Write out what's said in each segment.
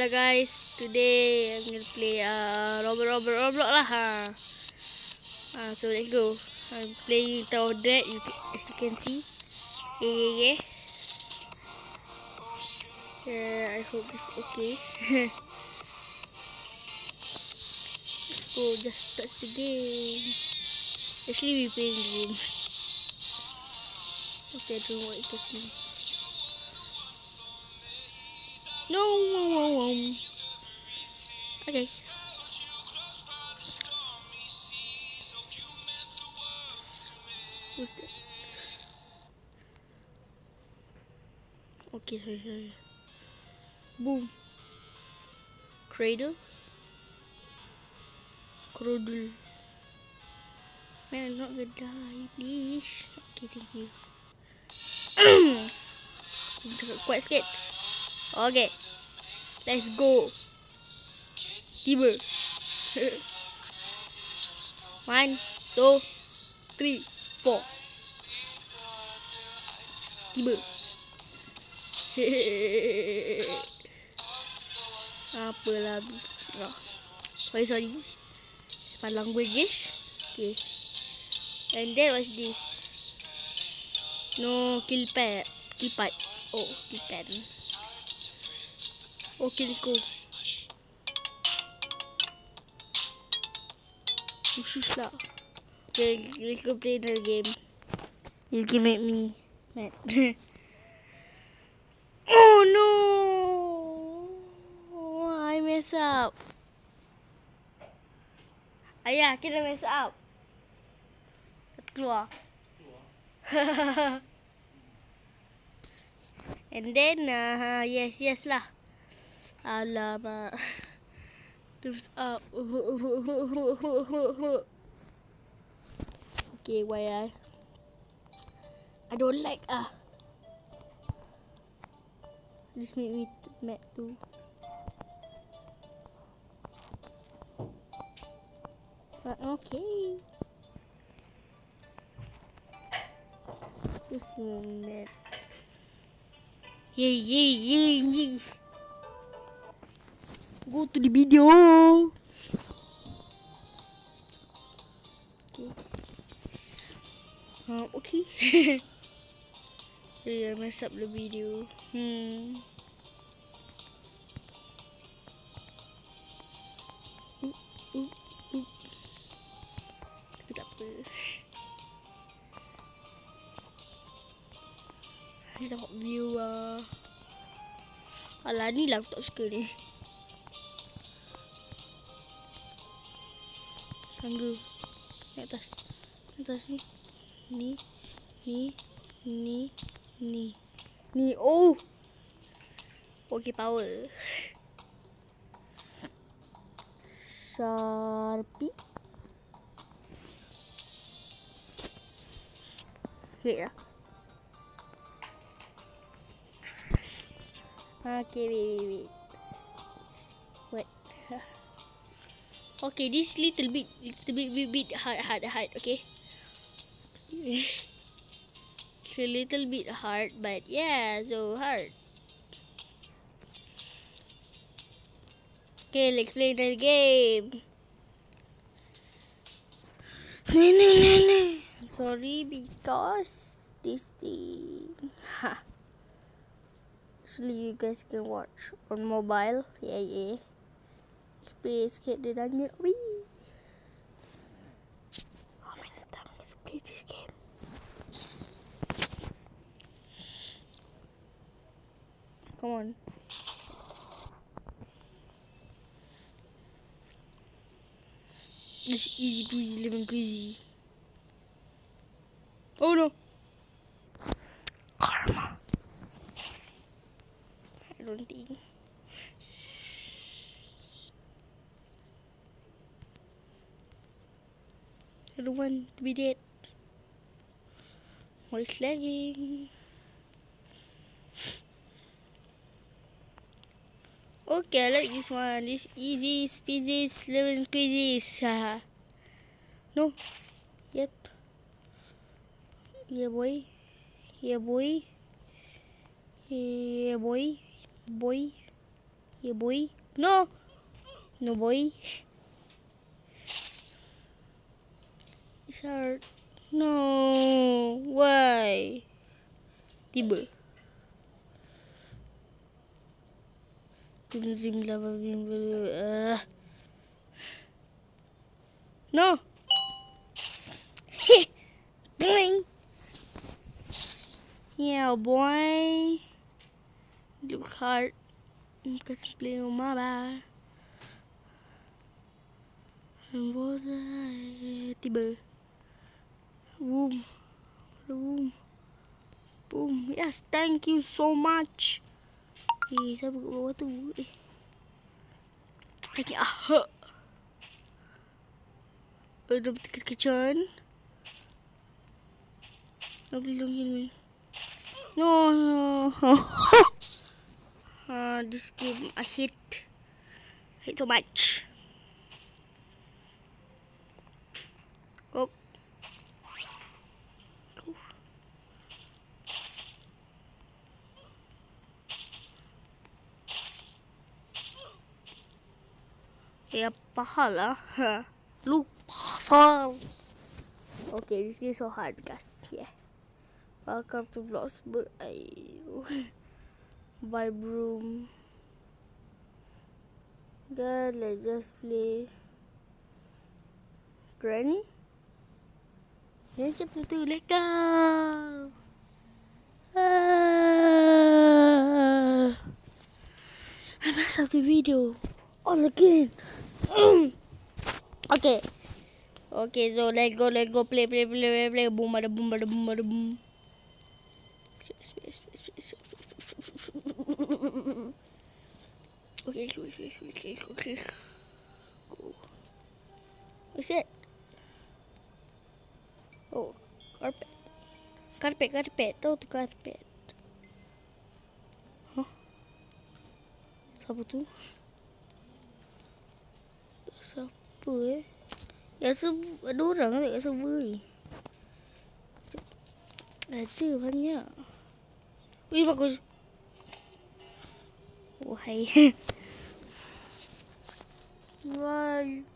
up guys? Today I'm gonna play Roblox lah. So let's go. I'm playing Tower of Dread, as you can see. Yeah. I hope it's okay. Oh, just start the game. Actually, we playing the game. Okay, I don't know what it's talking. No. Okay. Who's that? Okay, sorry. Boom. Cradle. Man, I'm not gonna die, please. Okay, thank you. Quite scared. Okay, let's go. Tiba. 1, 2, 3, 4. Tiba. Apalah. Sorry. My language. Okay. And then what's this? No, kill part. Oh, kill pad. Okay, let's go. Usus lah. Okay, let's go play another game. This game made me mad. Oh no! I mess up. Ayah, kita mess up. Keluar. And then yes lah. Alamak. Thumbs up. Okay, why I don't like This made me mad too. But okay. Just mad. Yeah. Go to the video. Okay. Yeah, I messed up the video. Tapi tak apa. Saya dapat view Alah, ni lah aku tak suka ni. Tangga. Naik atas. Ni. Oh. Okay, power. Sharpie. Wait lah. Okay, wait. What? Okay, this little bit hard, okay? It's a little bit hard, but yeah, so hard. Okay, let's play the game. Sorry, because this thing. Actually, you guys can watch on mobile. Yeah. Let's play Escape the Dungeon. Wee. How many times let's play this game? Come on. It's easy peasy lemon squeezy. Oh no. Karma. I don't think. I don't want to be dead. Why is lagging? Okay, I like this one. This easy peasy lemon squeezy. No. Yep. Yeah, boy. Yeah, boy. No. No, boy. It's hard. No. Why? Tiba. Zim lava bim. No. Boing. Yeah, boy. Look hard. Because play on my bar. And was tiba. Boom. Boom. Boom. Yes, thank you so much. Siapa kat bawah tu? Lagi ahak. Dah berkecan. No, please don't kill me. No. This game I hate so much. Go. Ya, pahala. Lu pasal. Okay, this game is so hard, guys. Yeah. Welcome to Vlogs. Buy broom. God, let's just play. Granny? Let's just play. Let's go. I messed up the video. All again. Okay. Okay, so let's go. Play. Boom, bada boom. Space. Okay. Go. What's it? Oh, carpet. Tahu tu carpet. Huh? Siapa tu? Siapa Ya, ada orang kat server ni. Ada banyak. Wih, bagus. Wahai. Why?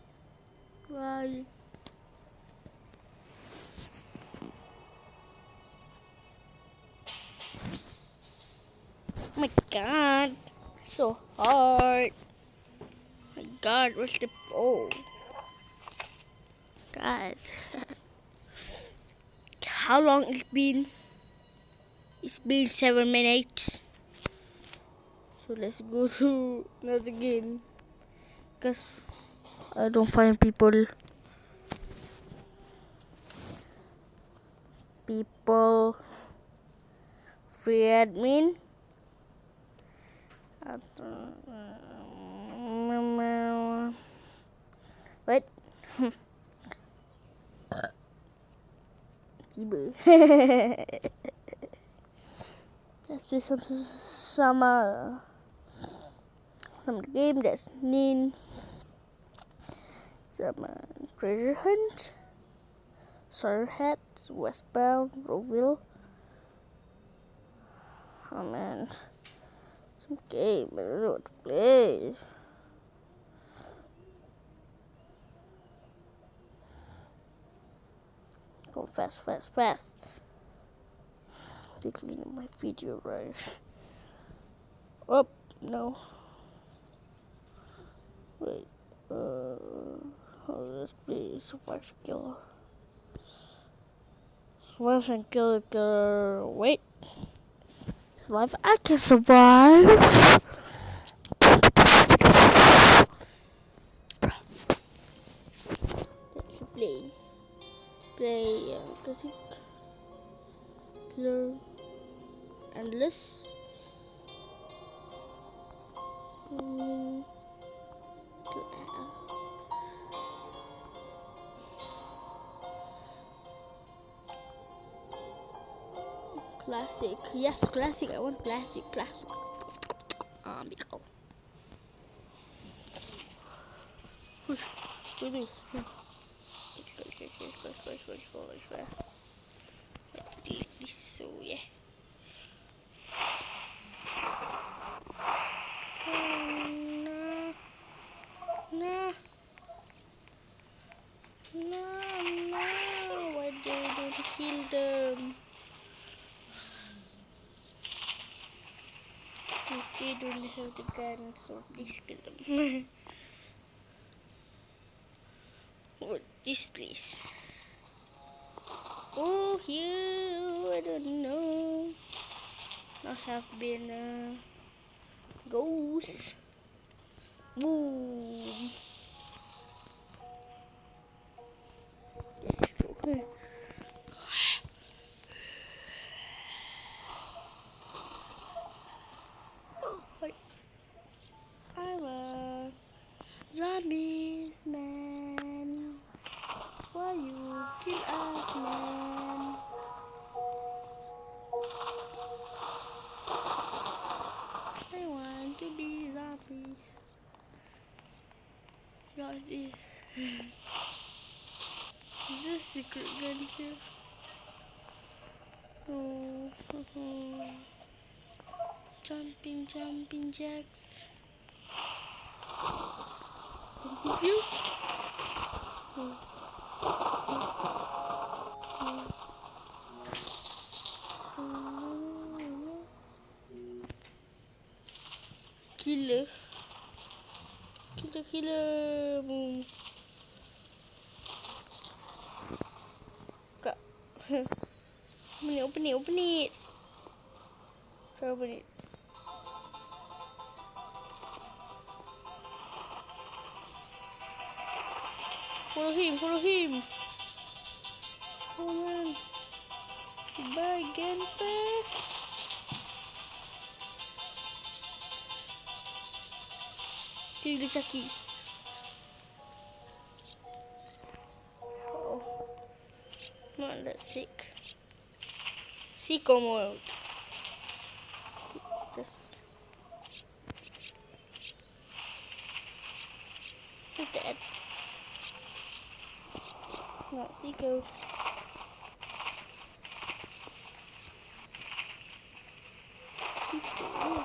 Oh my god. So hard. Oh my god, where's the... Oh. God. How long it's been? It's been 7 minutes. So let's go to another game. Because I don't find people free admin. What? Tiba. Let's play some game that's neat. Some treasure hunt. Star Hats, Westbound, Roville. Oh man. Some game, I don't know what to play. Go fast. They clean my video right. Oh, no. Wait. Let's play Survive and Killer. Wait. Survive. I can survive. Let's play. Classic. Killer. Endless. Classic. Yes, classic. I want classic. Go. So yeah. have the gun, so please kill them. What this place? Oh, here, I don't know. I have been a ghost. Boom. Let's go. I'm a zombies man. Why you kill us, man? I want to be zombies. What is this? Is this secret gun here? Oh, jumping jacks. Thank you. Killer. Boom. Kak. Open it. Try open it. Follow him. Oh man. Goodbye again, pass. Kill the Chucky. Oh. Not that sick. Sicko mode. Just. Who's dead? Not sicko. Sicko.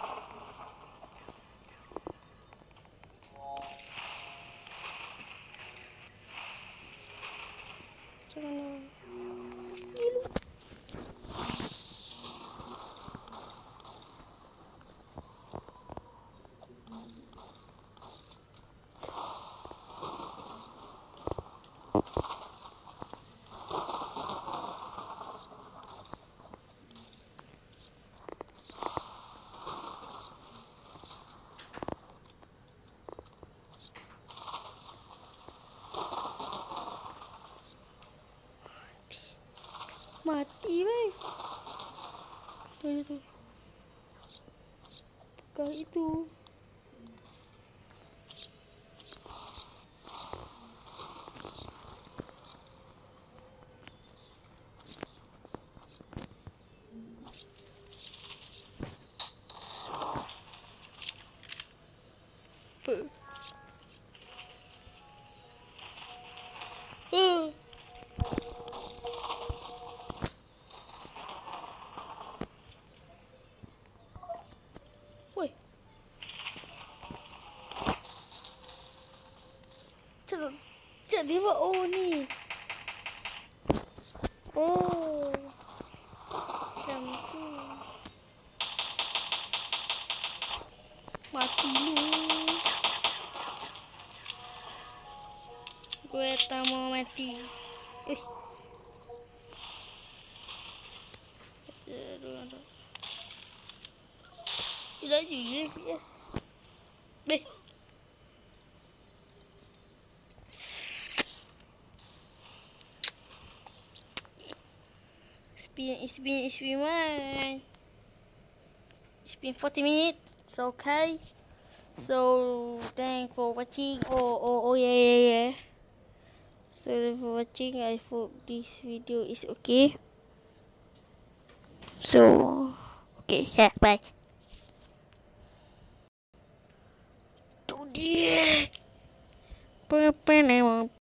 Mati weh. Tuh. Bukan itu. Apa? Woi. Jadi apa? Oh ni. Oh. Macam tu. Mati lu. Gue tak mau mati. Aduh. Laju je FPS. Beh. It's been 40 minutes. Okay. So thanks for watching. Oh yeah. So thanks for watching. I hope this video is okay. So okay, yeah, bye. To dia.